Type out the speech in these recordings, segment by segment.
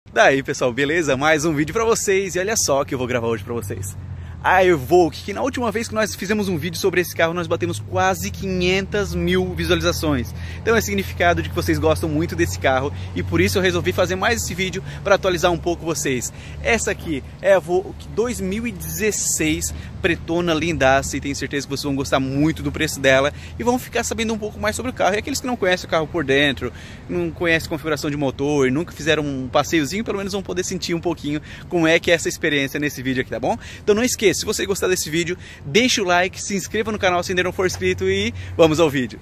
Daí pessoal, beleza? Mais um vídeo pra vocês e olha só o que eu vou gravar hoje pra vocês. A Evoque, que na última vez que nós fizemos um vídeo sobre esse carro, nós batemos quase 500 mil visualizações. Então é significado de que vocês gostam muito desse carro e por isso eu resolvi fazer mais esse vídeo para atualizar um pouco vocês. Essa aqui é a Evoque 2016, pretona, lindaça, e tenho certeza que vocês vão gostar muito do preço dela e vão ficar sabendo um pouco mais sobre o carro. E aqueles que não conhecem o carro por dentro, não conhecem a configuração de motor, nunca fizeram um passeiozinho, pelo menos vão poder sentir um pouquinho como é que é essa experiência nesse vídeo aqui, tá bom? Então não esqueça, se você gostar desse vídeo, deixa o like, se inscreva no canal se ainda não for inscrito e vamos ao vídeo.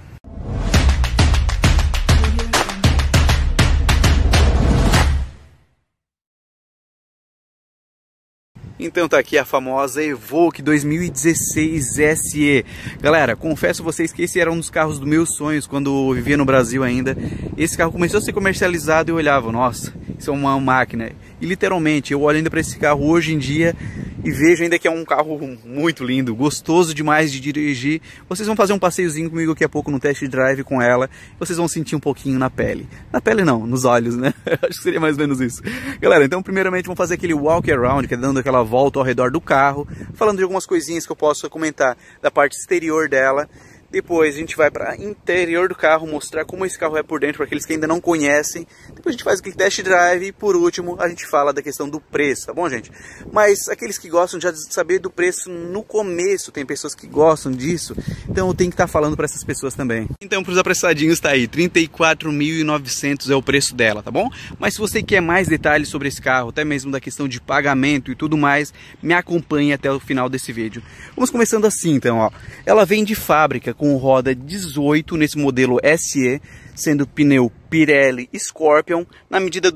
Então tá aqui a famosa Evoque 2016 SE. Galera, confesso a vocês que esse era um dos carros dos meus sonhos quando eu vivia no Brasil ainda. Esse carro começou a ser comercializado e eu olhava, nossa, isso é uma máquina. E literalmente, eu olho ainda para esse carro hoje em dia e vejo ainda que é um carro muito lindo, gostoso demais de dirigir. Vocês vão fazer um passeiozinho comigo daqui a pouco no test drive com ela. Vocês vão sentir um pouquinho na pele. Na pele não, nos olhos, né? Acho que seria mais ou menos isso. Galera, então primeiramente vamos fazer aquele walk around, que é dando aquela volta ao redor do carro, falando de algumas coisinhas que eu posso comentar da parte exterior dela. Depois a gente vai para interior do carro, mostrar como esse carro é por dentro para aqueles que ainda não conhecem. Depois a gente faz aquele test drive e por último a gente fala da questão do preço, tá bom, gente? Mas aqueles que gostam já de saber do preço no começo, tem pessoas que gostam disso, então eu tenho que estar falando para essas pessoas também. Então para os apressadinhos tá aí, R$ 34.900 é o preço dela, tá bom? Mas se você quer mais detalhes sobre esse carro, até mesmo da questão de pagamento e tudo mais, me acompanhe até o final desse vídeo. Vamos começando assim então, ó. Ela vem de fábrica com roda 18 nesse modelo SE, sendo pneu Pirelli Scorpion na medida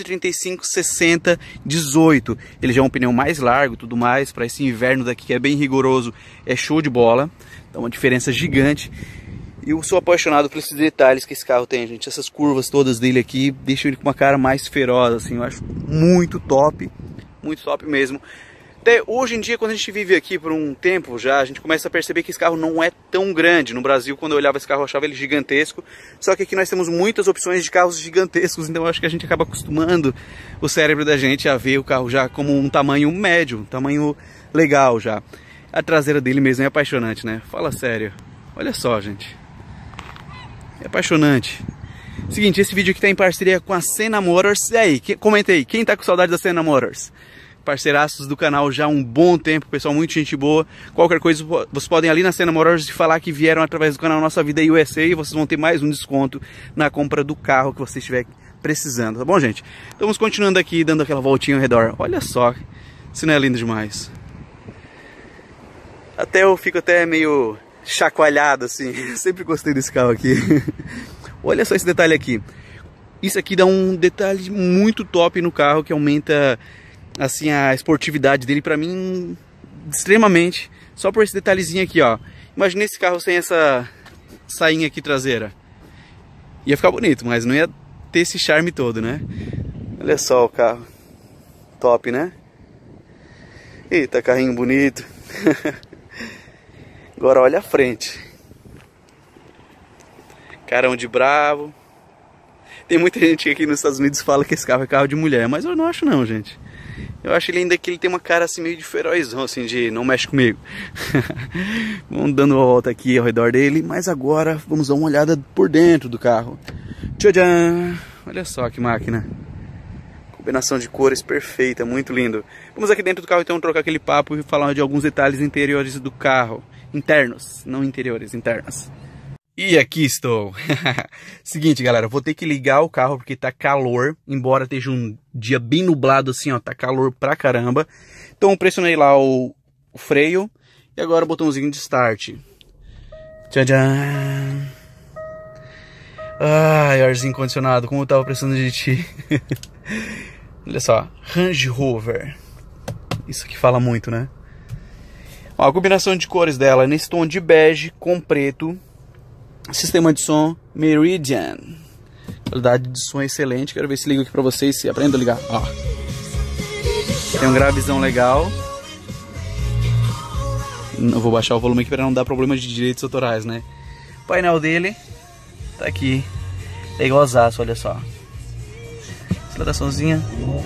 235/60/18. Ele já é um pneu mais largo, tudo mais, para esse inverno daqui que é bem rigoroso, é show de bola. Então uma diferença gigante. E eu sou apaixonado por esses detalhes que esse carro tem, gente. Essas curvas todas dele aqui deixam ele com uma cara mais feroz, assim, eu acho muito top mesmo. Até hoje em dia, quando a gente vive aqui por um tempo já, a gente começa a perceber que esse carro não é tão grande. No Brasil, quando eu olhava esse carro, eu achava ele gigantesco. Só que aqui nós temos muitas opções de carros gigantescos, então eu acho que a gente acaba acostumando o cérebro da gente a ver o carro já como um tamanho médio, um tamanho legal já. A traseira dele mesmo é apaixonante, né? Fala sério. Olha só, gente. É apaixonante. Seguinte, esse vídeo aqui tá em parceria com a Senna Motors. E aí, comenta aí, quem tá com saudade da Senna Motors? Parceiraços do canal já há um bom tempo, pessoal, muito gente boa. Qualquer coisa, vocês podem ali na Senna Motors falar que vieram através do canal Nossa Vida USA e vocês vão ter mais um desconto na compra do carro que você estiver precisando, tá bom, gente? Então vamos continuando aqui, dando aquela voltinha ao redor. Olha só, isso não é lindo demais? Até eu fico até meio chacoalhado, assim. Sempre gostei desse carro aqui. Olha só esse detalhe aqui. Isso aqui dá um detalhe muito top no carro que aumenta assim a esportividade dele pra mim extremamente, só por esse detalhezinho aqui, ó. Imagina esse carro sem essa sainha aqui traseira, ia ficar bonito, mas não ia ter esse charme todo, né? Olha só o carro, top, né? Eita, carrinho bonito. Agora olha a frente, carão de bravo. Tem muita gente aqui nos Estados Unidos que fala que esse carro é carro de mulher, mas eu não acho não, gente. Eu acho ele ainda que ele tem uma cara assim meio de ferozão, assim, de não mexe comigo. Vamos dando uma volta aqui ao redor dele, mas agora vamos dar uma olhada por dentro do carro. Tcharam! Olha só que máquina. Combinação de cores perfeita, muito lindo. Vamos aqui dentro do carro então trocar aquele papo e falar de alguns detalhes interiores do carro. Internos, não interiores, internos. E aqui estou. Seguinte, galera, vou ter que ligar o carro porque tá calor, embora esteja um dia bem nublado assim, ó, tá calor pra caramba. Então pressionei lá o freio e agora o botãozinho de start. Tcharam! Ai, arzinho condicionado, como eu tava precisando de ti. Olha só, Range Rover. Isso aqui fala muito, né? Ó, a combinação de cores dela é nesse tom de bege com preto. Sistema de som Meridian. Qualidade de som excelente. Quero ver se ligo aqui pra vocês, se aprendo a ligar. Ó. Tem um gravizão legal. Eu vou baixar o volume aqui para não dar problema de direitos autorais, né? O painel dele tá aqui. É igualzaço, olha só. aceleraçãozinha.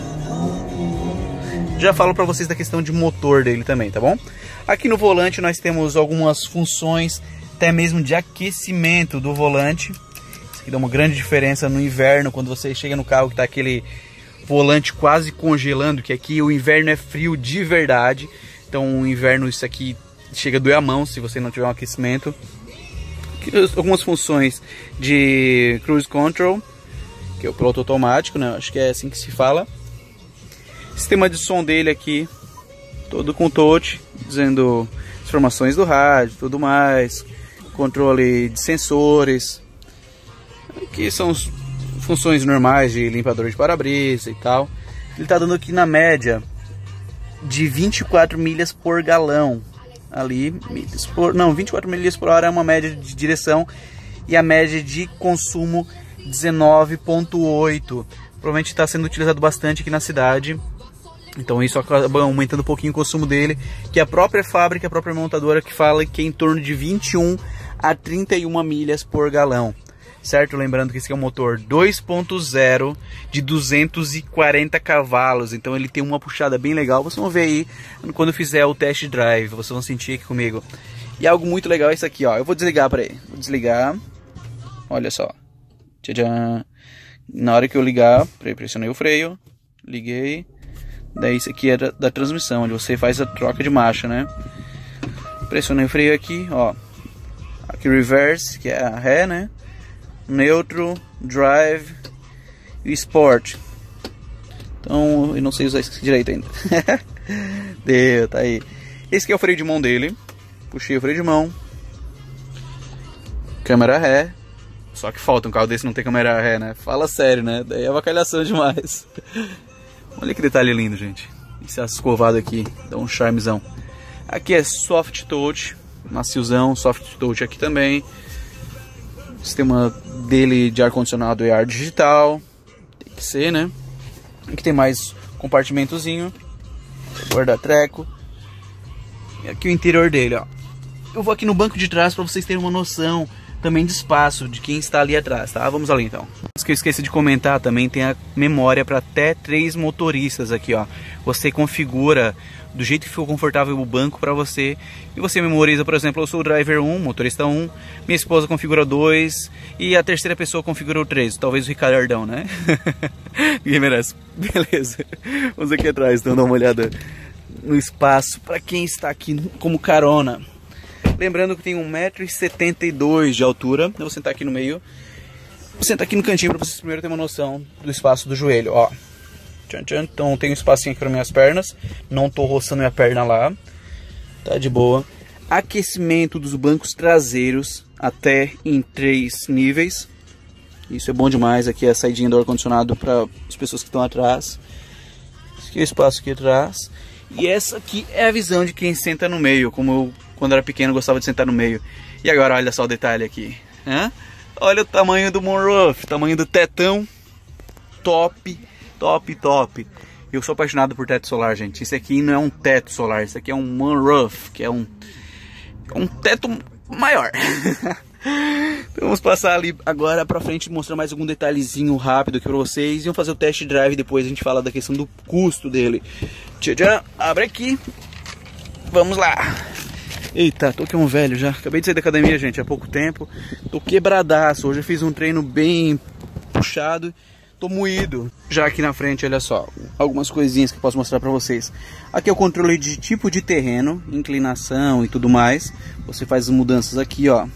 Já falo para vocês da questão de motor dele também, tá bom? Aqui no volante nós temos algumas funções, até mesmo de aquecimento do volante. Isso aqui dá uma grande diferença no inverno, quando você chega no carro que tá aquele volante quase congelando, que aqui o inverno é frio de verdade. Então o inverno isso aqui chega a doer a mão se você não tiver um aquecimento. Aqui, algumas funções de cruise control, que é o piloto automático, né? Acho que é assim que se fala. Sistema de som dele aqui, todo com touch, dizendo informações do rádio, tudo mais. Controle de sensores. Aqui são as funções normais de limpador de para-brisa e tal. Ele está dando aqui na média de 24 milhas por galão. Ali, 24 milhas por hora é uma média de direção. E a média de consumo 19,8. Provavelmente está sendo utilizado bastante aqui na cidade. Então isso acaba aumentando um pouquinho o consumo dele, que a própria fábrica, a própria montadora que fala que é em torno de 21 a 31 milhas por galão, certo? Lembrando que esse aqui é um motor 2.0 de 240 cavalos, então ele tem uma puxada bem legal. Vocês vão ver aí quando eu fizer o test drive, vocês vão sentir aqui comigo. E algo muito legal é isso aqui, ó. Eu vou desligar para aí, vou desligar, olha só. Tcharam. Na hora que eu ligar, pressionei o freio, liguei. Daí isso aqui é da transmissão, onde você faz a troca de marcha, né? Pressionei o freio aqui, ó. Aqui reverse, que é a ré, né? Neutro, drive e sport. Então, eu não sei usar isso direito ainda. Deu, tá aí. Esse aqui é o freio de mão dele. Puxei o freio de mão. Câmera ré. Só que falta um carro desse não ter câmera ré, né? Fala sério, né? Daí é avacalhação demais. Olha que detalhe lindo, gente. Esse escovado aqui dá um charmezão. Aqui é soft touch, maciozão, soft touch aqui também. O sistema dele de ar-condicionado é ar digital. Tem que ser, né? Aqui tem mais compartimentozinho, guardar treco. E aqui o interior dele, ó. Eu vou aqui no banco de trás para vocês terem uma noção também de espaço de quem está ali atrás, tá? Vamos ali então. Isso que eu esqueci de comentar, também tem a memória para até 3 motoristas aqui, ó. Você configura do jeito que for confortável o banco para você. E você memoriza, por exemplo, eu sou o driver 1, motorista 1, minha esposa configura 2 e a terceira pessoa configura o 3, talvez o Ricardão, né? Ninguém merece. Beleza. Vamos aqui atrás, então dar uma olhada no espaço para quem está aqui como carona. Lembrando que tem 1,72 m de altura. Eu vou sentar aqui no meio. Vou sentar aqui no cantinho para vocês primeiro terem uma noção do espaço do joelho, ó. Tchan, tchan. Então tem um espacinho aqui para minhas pernas. Não tô roçando minha perna lá. Tá de boa. Aquecimento dos bancos traseiros até em 3 níveis. Isso é bom demais. Aqui é a saidinha do ar-condicionado para as pessoas que estão atrás. Esse aqui é o espaço aqui atrás. E essa aqui é a visão de quem senta no meio, como eu, quando era pequeno, gostava de sentar no meio. E agora olha só o detalhe aqui. Hã? Olha o tamanho do moonroof, tamanho do tetão. Top, top, top. Eu sou apaixonado por teto solar, gente. Isso aqui não é um teto solar, isso aqui é um moonroof, que é um teto maior. Então vamos passar ali agora pra frente e mostrar mais algum detalhezinho rápido aqui pra vocês. E vamos fazer o test drive, depois a gente fala da questão do custo dele. Tchau, abre aqui. Vamos lá. Eita, tô aqui um velho já. Acabei de sair da academia, gente, há pouco tempo. Tô quebradaço. Hoje eu fiz um treino bem puxado. Tô moído. Já aqui na frente, olha só, algumas coisinhas que eu posso mostrar pra vocês. Aqui é o controle de tipo de terreno, inclinação e tudo mais. Você faz as mudanças aqui, ó.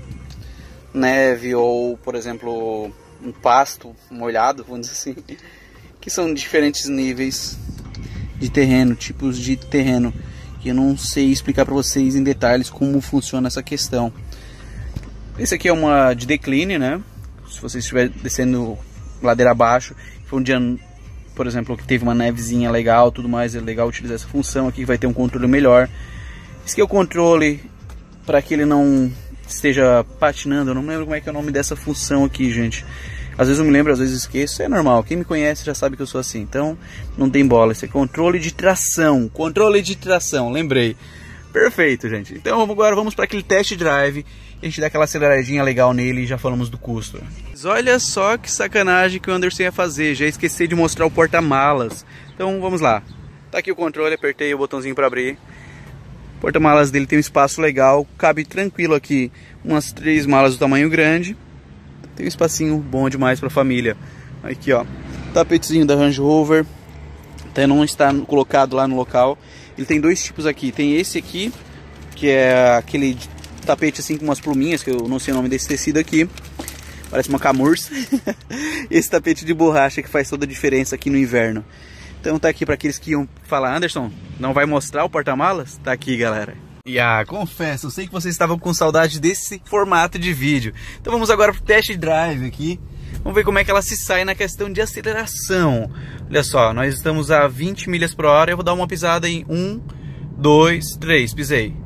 Neve ou, por exemplo, um pasto molhado, vamos dizer assim. Que são diferentes níveis de terreno, tipos de terreno. Que eu não sei explicar para vocês em detalhes como funciona essa questão. Esse aqui é uma de decline, né? Se você estiver descendo ladeira abaixo, foi um dia, por exemplo, que teve uma nevezinha legal, tudo mais, é legal utilizar essa função aqui, que vai ter um controle melhor. Esse aqui é o controle para que ele não esteja patinando. Eu não lembro como é que é o nome dessa função aqui, gente. Às vezes eu me lembro, às vezes esqueço, é normal. Quem me conhece já sabe que eu sou assim, então não tem bola. Esse é controle de tração, lembrei. Perfeito, gente. Então agora vamos para aquele test drive. A gente dá aquela aceleradinha legal nele e já falamos do custo. Mas olha só que sacanagem que o Anderson ia fazer. Já esqueci de mostrar o porta-malas. Então vamos lá. Tá aqui o controle, apertei o botãozinho para abrir. O porta-malas dele tem um espaço legal. Cabe tranquilo aqui umas 3 malas do tamanho grande. Tem um espacinho bom demais para a família. Aqui ó, tapetezinho da Range Rover. Até não está colocado lá no local. Ele tem 2 tipos aqui. Tem esse aqui, que é aquele tapete assim com umas pluminhas, que eu não sei o nome desse tecido aqui. Parece uma camurça. Esse tapete de borracha que faz toda a diferença aqui no inverno. Então tá aqui para aqueles que iam falar, Anderson, não vai mostrar o porta-malas? Tá aqui, galera. E confesso, eu sei que vocês estavam com saudade desse formato de vídeo. Então vamos agora pro test drive aqui. Vamos ver como é que ela se sai na questão de aceleração. Olha só, nós estamos a 20 milhas por hora. Eu vou dar uma pisada em 1, 2, 3. Pisei.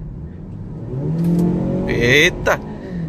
Eita!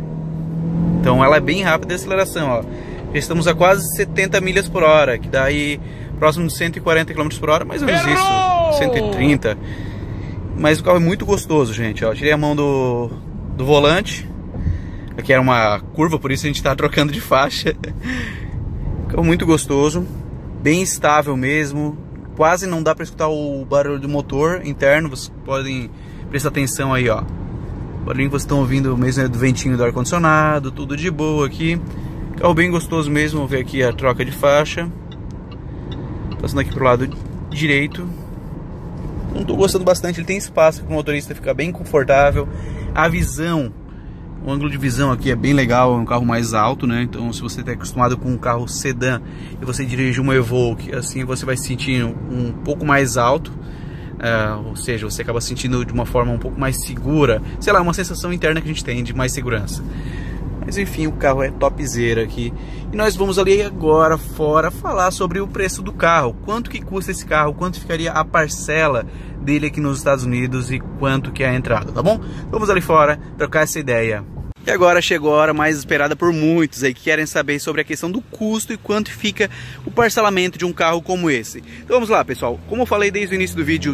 Então ela é bem rápida a aceleração, ó. Já estamos a quase 70 milhas por hora, que dá aí próximo de 140 km por hora, mais ou menos isso, 130. Mas o carro é muito gostoso, gente, ó. Tirei a mão do volante. Aqui era uma curva, por isso a gente tá trocando de faixa. Carro muito gostoso, bem estável mesmo. Quase não dá para escutar o barulho do motor interno. Vocês podem prestar atenção aí, ó. O barulhinho que vocês estão ouvindo mesmo é do ventinho do ar-condicionado. Tudo de boa aqui. Carro bem gostoso mesmo. Vamos ver aqui a troca de faixa. Passando aqui pro lado direito. Não tô gostando bastante. Ele tem espaço para o motorista ficar bem confortável. A visão, o ângulo de visão aqui é bem legal. É um carro mais alto, né? Então se você está acostumado com um carro sedã e você dirige uma Evoque, assim você vai se sentir um pouco mais alto. Ou seja, você acaba sentindo de uma forma um pouco mais segura. Sei lá, uma sensação interna que a gente tem de mais segurança. Mas enfim, o carro é topzera aqui. E nós vamos ali agora fora falar sobre o preço do carro. Quanto que custa esse carro, quanto ficaria a parcela dele aqui nos Estados Unidos e quanto que é a entrada, tá bom? Vamos ali fora trocar essa ideia. E agora chegou a hora mais esperada por muitos aí que querem saber sobre a questão do custo e quanto fica o parcelamento de um carro como esse. Então vamos lá, pessoal. Como eu falei desde o início do vídeo,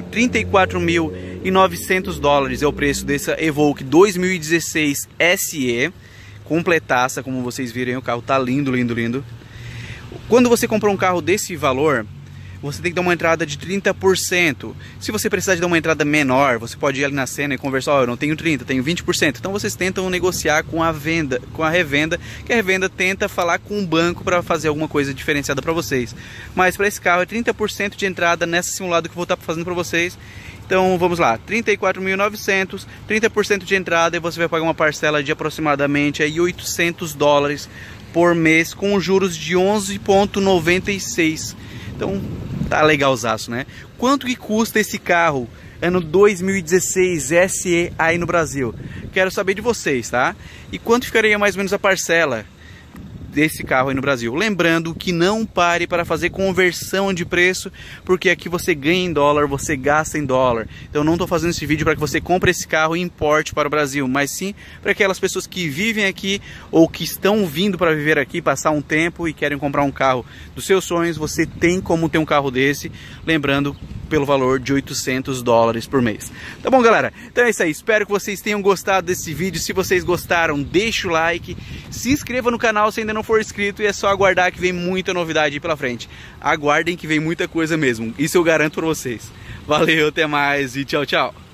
34.900 dólares é o preço dessa Evoque 2016 SE. Completaça, como vocês viram, o carro tá lindo, lindo, lindo. Quando você compra um carro desse valor, você tem que dar uma entrada de 30%. Se você precisar de dar uma entrada menor, você pode ir ali na cena e conversar, ó, eu não tenho 30%, tenho 20%. Então vocês tentam negociar com a venda, com a revenda, que a revenda tenta falar com o banco para fazer alguma coisa diferenciada para vocês. Mas para esse carro é 30% de entrada nessa simulada que eu vou estar fazendo para vocês. Então vamos lá, 34.900, 30% de entrada e você vai pagar uma parcela de aproximadamente aí 800 dólares por mês com juros de 11,96. Então tá legalzaço, né? Quanto que custa esse carro ano 2016 SE aí no Brasil? Quero saber de vocês, tá? E quanto ficaria mais ou menos a parcela desse carro aí no Brasil? Lembrando que não pare para fazer conversão de preço, porque aqui você ganha em dólar, você gasta em dólar. Então não estou fazendo esse vídeo para que você compre esse carro e importe para o Brasil, mas sim para aquelas pessoas que vivem aqui ou que estão vindo para viver aqui, passar um tempo e querem comprar um carro dos seus sonhos. Você tem como ter um carro desse, lembrando, pelo valor de 800 dólares por mês. Tá bom, galera? Então é isso aí. Espero que vocês tenham gostado desse vídeo. Se vocês gostaram, deixa o like, se inscreva no canal se ainda não for inscrito e é só aguardar que vem muita novidade aí pela frente. Aguardem que vem muita coisa mesmo. Isso eu garanto pra vocês. Valeu, até mais e tchau, tchau.